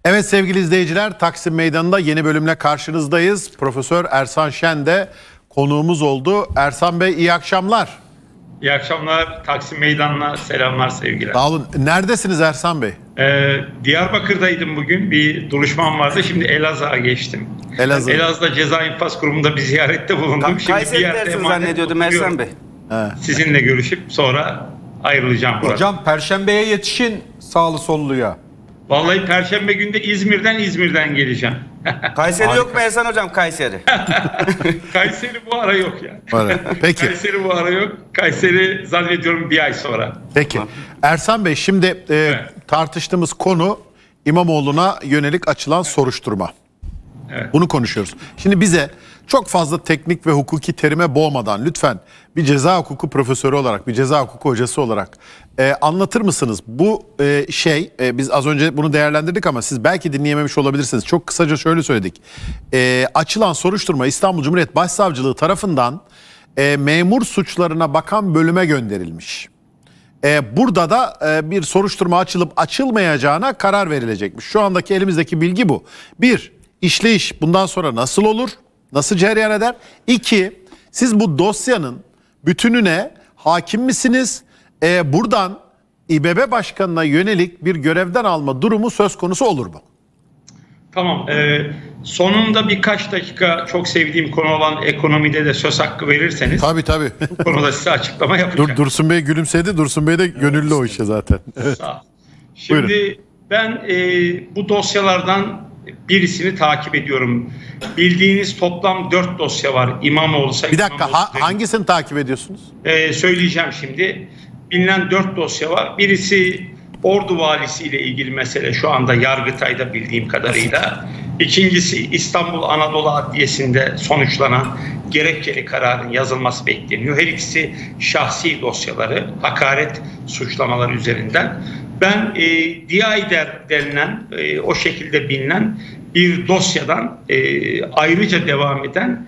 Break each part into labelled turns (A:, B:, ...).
A: Evet sevgili izleyiciler, Taksim Meydanı'nda yeni bölümle karşınızdayız. Profesör Ersan Şen de konuğumuz oldu. Ersan Bey iyi akşamlar.
B: İyi akşamlar. Taksim Meydanı'na selamlar, sevgiler.
A: Sağ olun. Neredesiniz Ersan Bey?
B: Diyarbakır'daydım bugün. Bir duruşmam vardı. Şimdi Elazığ'a geçtim. Elazığ'da Ceza İnfaz Kurumu'nda bir ziyarette bulundum. Şimdi bir yerde
C: zannediyordum Ersan Bey.
B: Sizinle görüşüp sonra ayrılacağım burada.
D: Hocam Perşembe'ye yetişin sağlı solluya.
B: Vallahi Perşembe günde İzmir'den geleceğim.
C: Kayseri yok mu Ersan hocam, Kayseri?
B: Kayseri bu ara yok yani.
A: Peki.
B: Kayseri bu ara yok. Kayseri zannediyorum bir ay sonra.
A: Peki. Ersan Bey şimdi tartıştığımız konu İmamoğlu'na yönelik açılan soruşturma.
B: Evet.
A: Bunu konuşuyoruz. Şimdi bize çok fazla teknik ve hukuki terime boğmadan lütfen bir ceza hukuku profesörü olarak, bir ceza hukuku hocası olarak anlatır mısınız? Bu biz az önce bunu değerlendirdik ama siz belki dinleyememiş olabilirsiniz. Çok kısaca şöyle söyledik. Açılan soruşturma İstanbul Cumhuriyet Başsavcılığı tarafından memur suçlarına bakan bölüme gönderilmiş. Burada da bir soruşturma açılıp açılmayacağına karar verilecekmiş. Şu andaki elimizdeki bilgi bu. Bir, işleyiş bundan sonra nasıl olur? Nasıl cereyan eder? İki, siz bu dosyanın bütününe hakim misiniz? Buradan İBB Başkanı'na yönelik bir görevden alma durumu söz konusu olur mu?
B: Tamam. Sonunda birkaç dakika çok sevdiğim konu olan ekonomide de söz hakkı verirseniz.
A: Tabii.
B: Bu konuda size açıklama yapacağım.
A: Dursun Bey gülümsedi. Dursun Bey de gönüllü o işe zaten. Evet.
B: Sağ ol. Şimdi buyurun. Ben bu dosyalardan birisini takip ediyorum. Bildiğiniz toplam 4 dosya var. İmamoğlu Sayın.
A: Bir dakika, hangisini takip ediyorsunuz?
B: Söyleyeceğim şimdi. Bilinen 4 dosya var. Birisi Ordu Valisi ile ilgili mesele, şu anda Yargıtay'da bildiğim kadarıyla. İkincisi İstanbul Anadolu Adliyesi'nde sonuçlanan gerekçeli kararın yazılması bekleniyor. Her ikisi şahsi dosyaları, hakaret suçlamaları üzerinden. Ben DİAİDER denilen o şekilde bilinen bir dosyadan ayrıca devam eden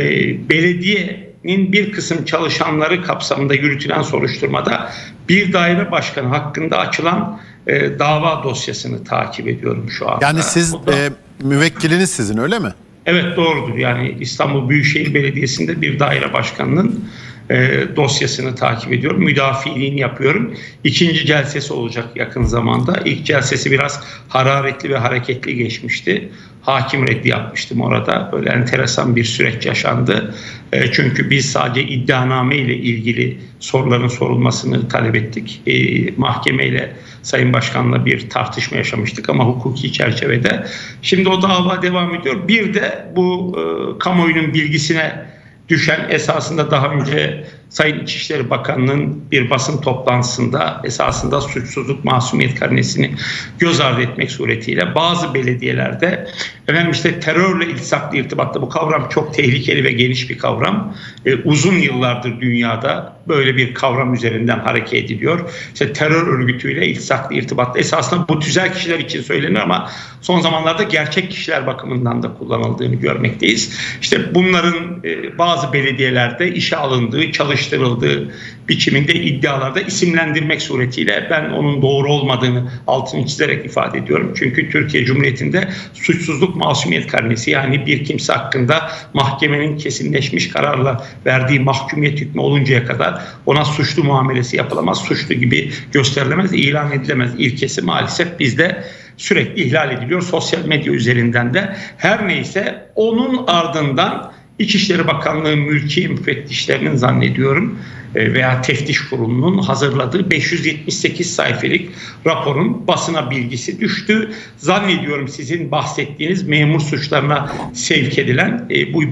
B: belediyenin bir kısım çalışanları kapsamında yürütülen soruşturmada bir daire başkanı hakkında açılan dava dosyasını takip ediyorum şu anda.
A: Yani siz müvekkiliniz sizin öyle mi?
B: Evet, doğrudur. Yani İstanbul Büyükşehir Belediyesi'nde bir daire başkanının dosyasını takip ediyorum. Müdafiliğini yapıyorum. İkinci celsesi olacak yakın zamanda. İlk celsesi biraz hararetli ve hareketli geçmişti. Hakim reddi yapmıştım orada. Böyle enteresan bir süreç yaşandı. Çünkü biz sadece iddianame ile ilgili soruların sorulmasını talep ettik. Mahkemeyle, Sayın Başkan'la bir tartışma yaşamıştık ama hukuki çerçevede. Şimdi o dava devam ediyor. Bir de bu kamuoyunun bilgisine düşen, esasında daha önce Sayın İçişleri Bakanı'nın bir basın toplantısında esasında suçsuzluk masumiyet karnesini göz ardı etmek suretiyle bazı belediyelerde terörle iltisaklı irtibatta, bu kavram çok tehlikeli ve geniş bir kavram. Uzun yıllardır dünyada böyle bir kavram üzerinden hareket ediliyor. Terör örgütüyle iltisaklı irtibatta esasında bu tüzel kişiler için söylenir ama son zamanlarda gerçek kişiler bakımından da kullanıldığını görmekteyiz. Bunların bazı belediyelerde işe alındığı, çalıştırıldığı biçiminde iddialarda isimlendirmek suretiyle ben onun doğru olmadığını altını çizerek ifade ediyorum. Çünkü Türkiye Cumhuriyeti'nde suçsuzluk masumiyet karnesi, yani bir kimse hakkında mahkemenin kesinleşmiş kararla verdiği mahkumiyet hükmü oluncaya kadar ona suçlu muamelesi yapılamaz, suçlu gibi gösterilemez, ilan edilemez ilkesi maalesef bizde sürekli ihlal ediliyor. Sosyal medya üzerinden de her neyse onun ardından İçişleri Bakanlığı mülki müfettişlerinin zannediyorum veya teftiş kurulunun hazırladığı 578 sayfalık raporun basına bilgisi düştü. Zannediyorum sizin bahsettiğiniz memur suçlarına sevk edilen bu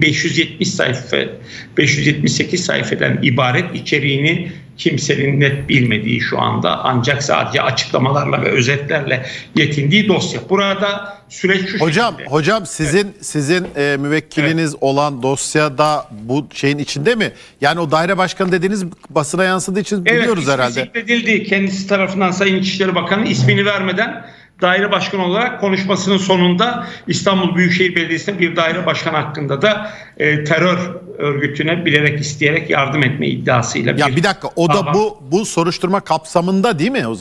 B: 578 sayfadan ibaret, içeriğini kimsenin net bilmediği şu anda, ancak sadece açıklamalarla ve özetlerle yetindiği dosya. Burada süreç şu şekilde.
A: Hocam sizin müvekkiliniz olan dosyada bu şeyin içinde mi? Yani o daire başkanı dediğiniz basına yansıdığı için biliyoruz herhalde. Evet,
B: zikredildi. Kendisi tarafından Sayın İçişleri Bakanı ismini vermeden daire başkanı olarak konuşmasının sonunda İstanbul Büyükşehir Belediyesi'nde bir daire başkanı hakkında da terör örgütüne bilerek isteyerek yardım etme iddiasıyla.
A: Bir dakika, o da bu soruşturma kapsamında değil mi o zaman?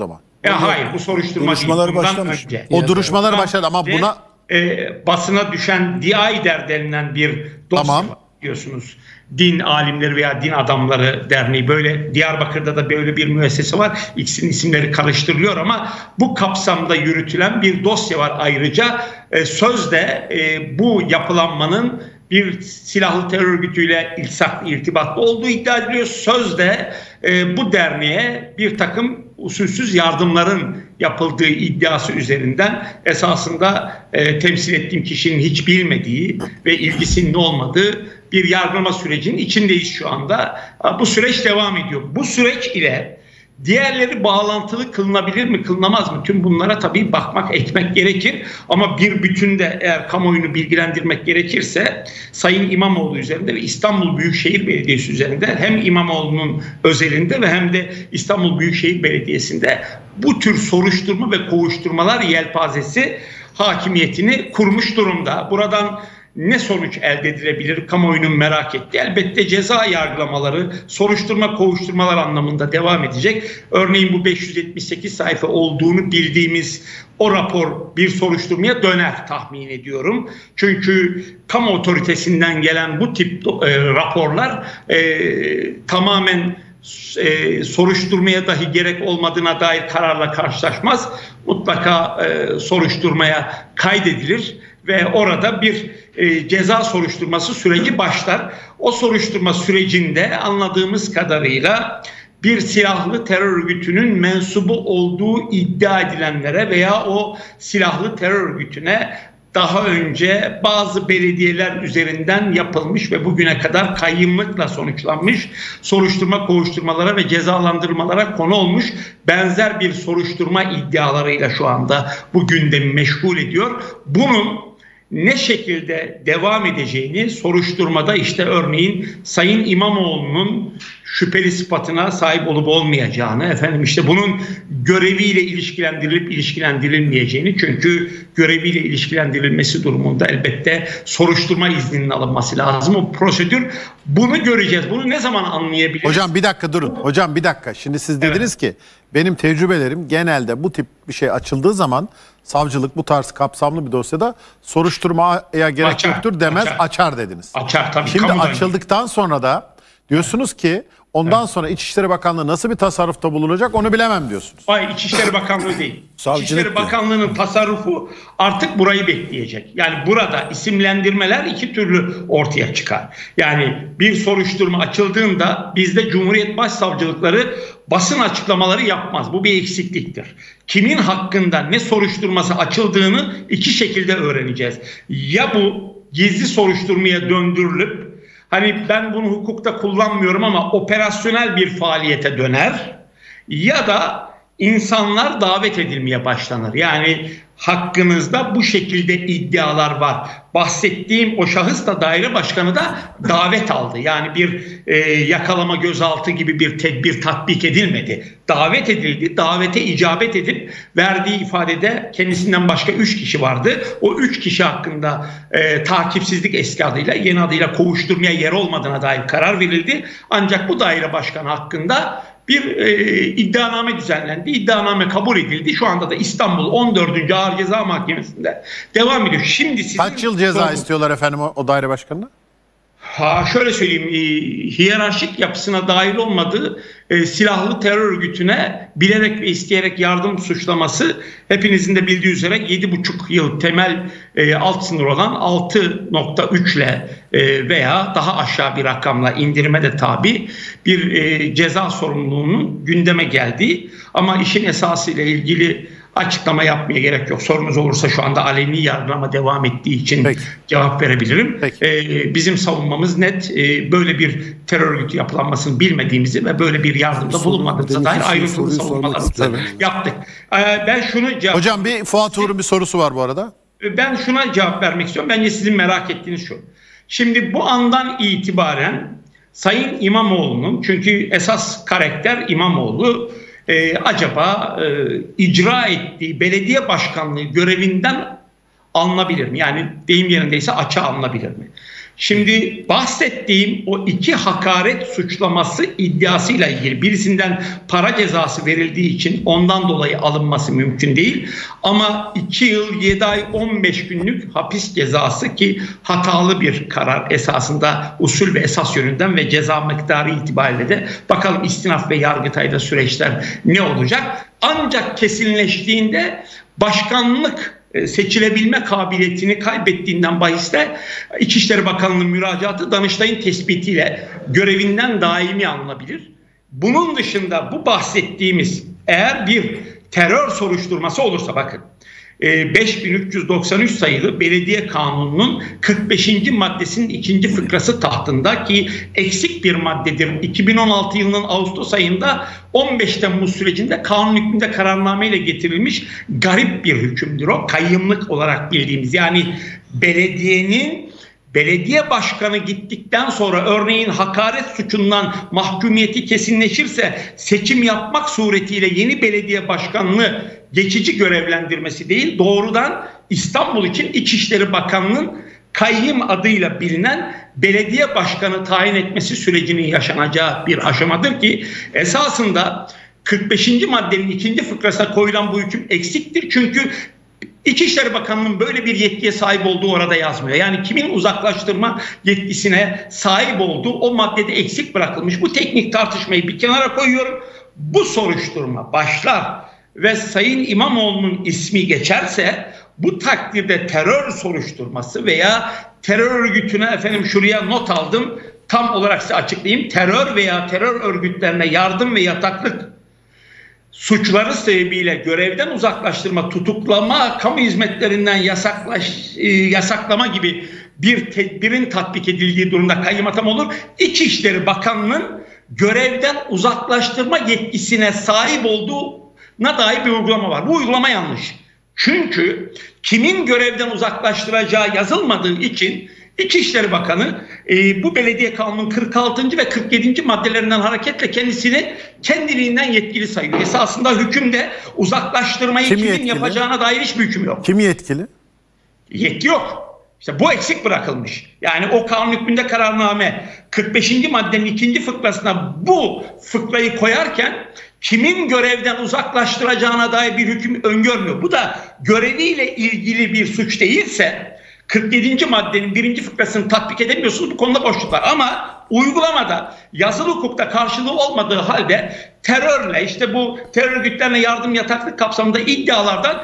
B: Hayır, bu soruşturma
E: duruşmalar
B: değil. Bundan
E: başlamış.
B: önce.
A: O duruşmalar başladı ama buna
B: Basına düşen DİAİDER denilen bir dosya
A: Tamam.
B: var biliyorsunuz. Din alimleri veya din adamları derneği, böyle Diyarbakır'da da böyle bir müessese var. İkisinin isimleri karıştırılıyor ama bu kapsamda yürütülen bir dosya var ayrıca. Sözde bu yapılanmanın bir silahlı terör örgütüyle irtibatlı olduğu iddia ediliyor. Sözde bu derneğe bir takım usulsüz yardımların yapıldığı iddiası üzerinden esasında temsil ettiğim kişinin hiç bilmediği ve ilgisinin olmadığı bir yargılama sürecinin içindeyiz şu anda. Bu süreç devam ediyor. Bu süreç ile diğerleri bağlantılı kılınabilir mi, kılınamaz mı? Tüm bunlara tabii bakmak, etmek gerekir. Ama bir bütünde eğer kamuoyunu bilgilendirmek gerekirse Sayın İmamoğlu üzerinde ve İstanbul Büyükşehir Belediyesi üzerinde hem İmamoğlu'nun özelinde ve hem de İstanbul Büyükşehir Belediyesi'nde bu tür soruşturma ve kovuşturmalar yelpazesi hakimiyetini kurmuş durumda. Buradan ne sonuç elde edilebilir? Kamuoyunun merak ettiği. Elbette ceza yargılamaları, soruşturma, kovuşturmalar anlamında devam edecek. Örneğin bu 578 sayfa olduğunu bildiğimiz o rapor bir soruşturmaya döner tahmin ediyorum. Çünkü kamu otoritesinden gelen bu tip raporlar tamamen soruşturmaya dahi gerek olmadığına dair kararla karşılaşmaz. Mutlaka soruşturmaya kaydedilir ve orada bir ceza soruşturması süreci başlar. O soruşturma sürecinde anladığımız kadarıyla bir silahlı terör örgütünün mensubu olduğu iddia edilenlere veya o silahlı terör örgütüne daha önce bazı belediyeler üzerinden yapılmış ve bugüne kadar kayyımlıkla sonuçlanmış soruşturma, kovuşturmalara ve cezalandırmalara konu olmuş benzer bir soruşturma iddialarıyla şu anda bu gündemi meşgul ediyor. Bunun ne şekilde devam edeceğini soruşturmada işte örneğin Sayın İmamoğlu'nun şüpheli sıfatına sahip olup olmayacağını, işte bunun göreviyle ilişkilendirilip ilişkilendirilmeyeceğini, çünkü göreviyle ilişkilendirilmesi durumunda elbette soruşturma izninin alınması lazım. O prosedür, bunu göreceğiz. Bunu ne zaman anlayabiliriz?
A: Hocam bir dakika durun. Hocam bir dakika. Şimdi siz dediniz ki benim tecrübelerim genelde bu tip bir şey açıldığı zaman savcılık bu tarz kapsamlı bir dosyada soruşturmaya gerek yoktur demez, açar dediniz.
B: Açar tabii.
A: Şimdi açıldıktan sonra da diyorsunuz ki ondan sonra İçişleri Bakanlığı nasıl bir tasarrufta bulunacak onu bilemem diyorsunuz.
B: Hayır, İçişleri Bakanlığı değil. İçişleri Bakanlığı'nın tasarrufu artık burayı bekleyecek. Yani burada isimlendirmeler iki türlü ortaya çıkar. Yani bir soruşturma açıldığında bizde Cumhuriyet Başsavcılıkları basın açıklamaları yapmaz. Bu bir eksikliktir. Kimin hakkında ne soruşturması açıldığını iki şekilde öğreneceğiz. Ya bu gizli soruşturmaya döndürülüp, hani ben bunu hukukta kullanmıyorum ama operasyonel bir faaliyete döner, ya da insanlar davet edilmeye başlanır. Yani hakkınızda bu şekilde iddialar var. Bahsettiğim o şahıs da daire başkanı da davet aldı. Yani bir yakalama, gözaltı gibi bir tedbir tatbik edilmedi. Davet edildi. Davete icabet edip verdiği ifadede kendisinden başka 3 kişi vardı. O 3 kişi hakkında takipsizlik eski adıyla, yeni adıyla kovuşturmaya yer olmadığına dair karar verildi. Ancak bu daire başkanı hakkında bir iddianame düzenlendi. İddianame kabul edildi. Şu anda da İstanbul 14. Ağır Ceza Mahkemesi'nde devam ediyor. Şimdi sizin
A: kaç yıl ceza istiyorlar efendim o daire başkanına?
B: Şöyle söyleyeyim, hiyerarşik yapısına dahil olmadığı silahlı terör örgütüne bilerek ve isteyerek yardım suçlaması hepinizin de bildiği üzere 7,5 yıl temel alt sınır olan 6,3 ile veya daha aşağı bir rakamla indirime de tabi bir ceza sorumluluğunun gündeme geldiği, ama işin esası ile ilgili açıklama yapmaya gerek yok. Sorunuz olursa şu anda aleni yargılama devam ettiği için cevap verebilirim. Bizim savunmamız net. Böyle bir terör örgütü yapılanmasını bilmediğimizi ve böyle bir yardımda bulunmadığımıza dair ayrıntılı savunmalarımızı yaptık. Ben şunu
A: Hocam bir Fuat Uğur'un bir sorusu var bu arada.
B: Ben şuna cevap vermek istiyorum. Bence sizin merak ettiğiniz şu. Şimdi bu andan itibaren Sayın İmamoğlu'nun, çünkü esas karakter İmamoğlu, acaba icra ettiği belediye başkanlığı görevinden alınabilir mi? Yani deyim yerindeyse açığa alınabilir mi? Şimdi bahsettiğim o 2 hakaret suçlaması iddiasıyla ilgili birisinden para cezası verildiği için ondan dolayı alınması mümkün değil. Ama 2 yıl 7 ay 15 günlük hapis cezası ki hatalı bir karar esasında usul ve esas yönünden ve ceza miktarı itibariyle de bakalım istinaf ve Yargıtay'da süreçler ne olacak? Ancak kesinleştiğinde başkanlık seçilebilme kabiliyetini kaybettiğinden bahiste İçişleri Bakanlığı'nın müracaatı Danıştay'ın tespitiyle görevinden daimi alınabilir. Bunun dışında bu bahsettiğimiz eğer bir terör soruşturması olursa bakın 5393 sayılı Belediye Kanunu'nun 45. maddesinin 2. fıkrası tahtında ki eksik bir maddedir. 2016 yılının Ağustos ayında 15 Temmuz sürecinde kanun hükmünde kararnameyle getirilmiş garip bir hükümdür o. Kayyımlık olarak bildiğimiz yani belediye başkanı gittikten sonra örneğin hakaret suçundan mahkumiyeti kesinleşirse seçim yapmak suretiyle yeni belediye başkanını geçici görevlendirmesi değil, doğrudan İstanbul için İçişleri Bakanlığı'nın kayyım adıyla bilinen belediye başkanı tayin etmesi sürecinin yaşanacağı bir aşamadır ki esasında 45. maddenin 2. fıkrasına koyulan bu hüküm eksiktir. Çünkü İçişleri Bakanlığı'nın böyle bir yetkiye sahip olduğu orada yazmıyor. Yani kimin uzaklaştırma yetkisine sahip olduğu o maddede eksik bırakılmış. Bu teknik tartışmayı bir kenara koyuyorum. Bu soruşturma başlar ve Sayın İmamoğlu'nun ismi geçerse bu takdirde terör soruşturması veya terör örgütüne şuraya not aldım tam olarak size açıklayayım. Terör veya terör örgütlerine yardım ve yataklık suçları sebebiyle görevden uzaklaştırma, tutuklama, kamu hizmetlerinden yasaklama gibi bir tedbirin tatbik edildiği durumda kayyım atam olur. İçişleri Bakanlığı'nın görevden uzaklaştırma yetkisine sahip olduğuna dair bir uygulama var. Bu uygulama yanlış. Çünkü kimin görevden uzaklaştıracağı yazılmadığı için İçişleri Bakanı bu belediye kanunun 46. ve 47. maddelerinden hareketle kendisini kendiliğinden yetkili sayıyor. Esasında hükümde uzaklaştırmayı kimin yapacağına dair hiçbir hüküm yok.
A: Kim yetkili?
B: Yetki yok. İşte bu eksik bırakılmış. Yani o kanun hükmünde kararname 45. maddenin 2. fıkrasına bu fıkrayı koyarken kimin görevden uzaklaştıracağına dair bir hüküm öngörmüyor. Bu da göreviyle ilgili bir suç değilse 47. maddenin 1. fıkrasını tatbik edemiyorsunuz. Bu konuda boşluk var. Ama uygulamada yazılı hukukta karşılığı olmadığı halde terörle işte bu terör örgütlerine yardım yataklık kapsamında iddialardan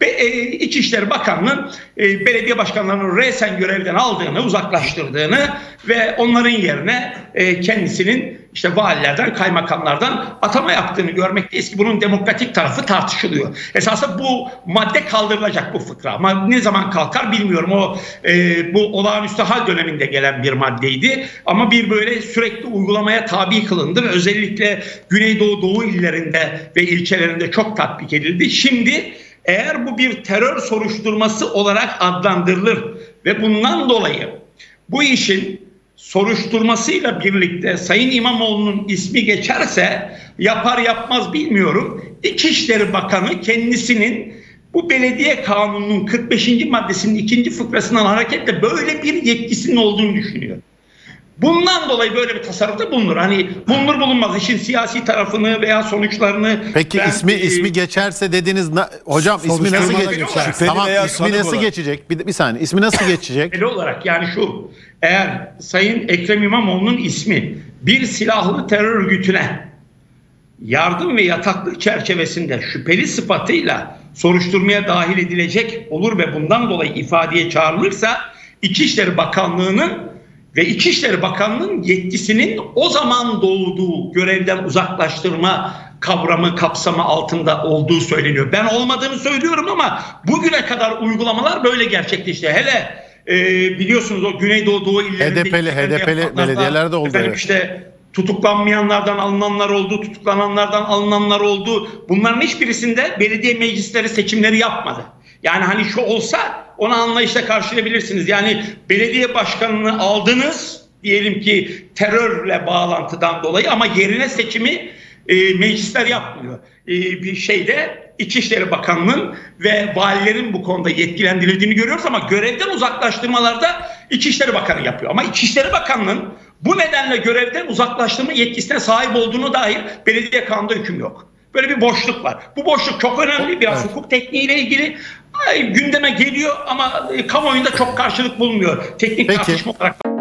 B: İçişleri Bakanlığı'nın belediye başkanlarının resen görevden aldığını, uzaklaştırdığını ve onların yerine kendisinin işte valilerden, kaymakamlardan atama yaptığını görmekteyiz ki bunun demokratik tarafı tartışılıyor. Esasında bu madde kaldırılacak bu fıkra ama ne zaman kalkar bilmiyorum. O bu olağanüstü hal döneminde gelen bir maddeydi ama bir böyle sürekli uygulamaya tabi kılındı ve özellikle Güneydoğu Doğu illerinde ve ilçelerinde çok tatbik edildi. Şimdi eğer bu bir terör soruşturması olarak adlandırılır ve bundan dolayı bu işin soruşturmasıyla birlikte Sayın İmamoğlu'nun ismi geçerse yapar yapmaz bilmiyorum. İçişleri Bakanı kendisinin bu belediye kanununun 45. maddesinin 2. fıkrasından hareketle böyle bir yetkisinin olduğunu düşünüyor. Bundan dolayı böyle bir tasarrufta bulunur. Hani bulunur bulunmaz işin siyasi tarafını veya sonuçlarını.
A: Peki ismi geçerse dediniz hocam ismi nasıl geçecek? Tamam ismi nasıl geçecek? Bir saniye ismi nasıl geçecek?
B: Şüpheli olarak yani şu eğer Sayın Ekrem İmamoğlu'nun ismi bir silahlı terör örgütüne yardım ve yataklık çerçevesinde şüpheli sıfatıyla soruşturmaya dahil edilecek olur ve bundan dolayı ifadeye çağrılırsa İçişleri Bakanlığı'nın ve İçişleri Bakanlığı'nın yetkisinin o zaman doğduğu görevden uzaklaştırma kavramı kapsamı altında olduğu söyleniyor. Ben olmadığını söylüyorum ama bugüne kadar uygulamalar böyle gerçekleşti. Hele biliyorsunuz o Güneydoğu Doğu illerinde
A: HDP'li belediyelerde oldu.
B: Efendim işte tutuklanmayanlardan alınanlar oldu, tutuklananlardan alınanlar oldu. Bunların hiçbirisinde belediye meclisleri seçimleri yapmadı. Yani hani şu olsa onu anlayışla karşılayabilirsiniz. Yani belediye başkanını aldınız diyelim ki terörle bağlantıdan dolayı ama yerine seçimi meclisler yapmıyor. Bir şeyde İçişleri Bakanlığı'nın ve valilerin bu konuda yetkilendirildiğini görüyoruz ama görevden uzaklaştırmalarda İçişleri Bakanı yapıyor. Ama İçişleri Bakanlığı'nın bu nedenle görevden uzaklaştırma yetkisine sahip olduğunu dair belediye kanunda hüküm yok. Böyle bir boşluk var. Bu boşluk çok önemli. Biraz hukuk tekniğiyle ilgili gündeme geliyor ama kamuoyunda çok karşılık bulmuyor. Teknik tartışma olarak.